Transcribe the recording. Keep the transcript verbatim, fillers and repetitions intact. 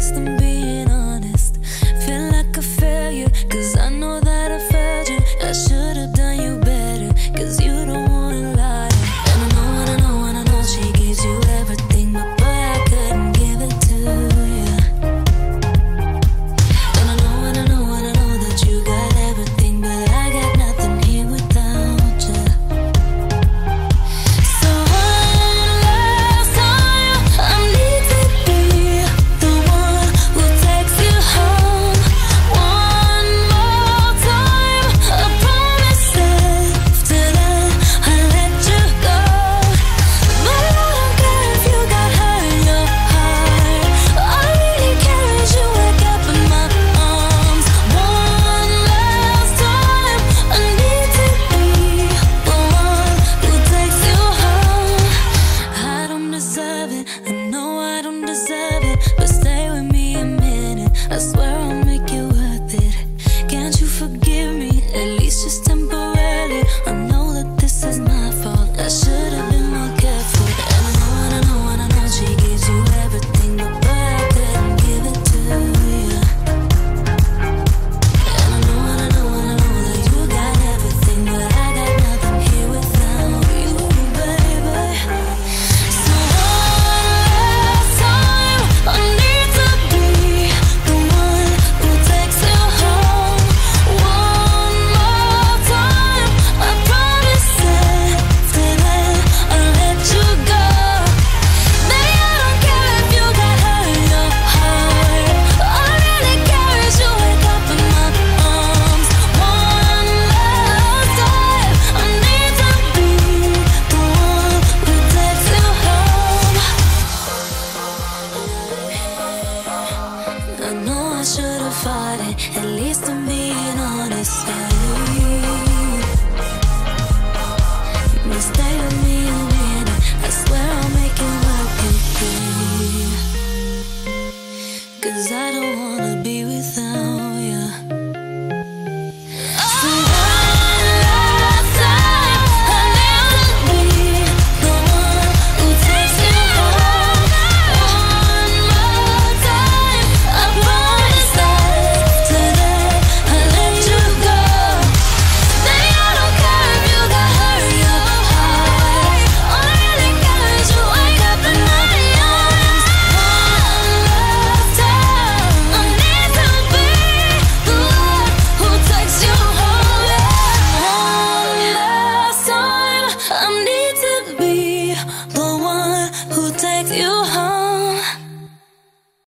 least I'm being honest. Feel like a failure, cause I know that I failed you. I should have done you better, cause you don't wanna lie. And I know, and I know, and I know she gives you everything, but boy, I couldn't give it to you. And I know, and I know, and I know that you got everything, but I got nothing here without you. So one last time, I need to be the one who takes you home. One more time, I promise after that I'll let you go. But I don't care if you got hurt in your heart. All I really care is you wake up in my arms. One last time, I need to be the one who takes you home. I don't deserve it, I know I don't deserve it, but stay with me a minute, I swear I'll make it worth it. Can't you forgive me, at least just temporarily? I know that this is my fault, I should have been more careful. And I know, and I know, and I know she gives you everything, but boy, I couldn't give it to you. And I know, and I know, and I know that you got everything, but I got nothing here without you, baby. So one last time, I need to be the one who takes you home. One more time, I promise after that I'll let you go. Baby, I don't care if you got hurt in your heart. All I really care is you wake up in my arms. One last time, I need to be the one who takes you home. I know I should have fought it, at least I'm being honest. But stay with me a minute, I swear I'll make it work with you. Cause I don't wanna be without you.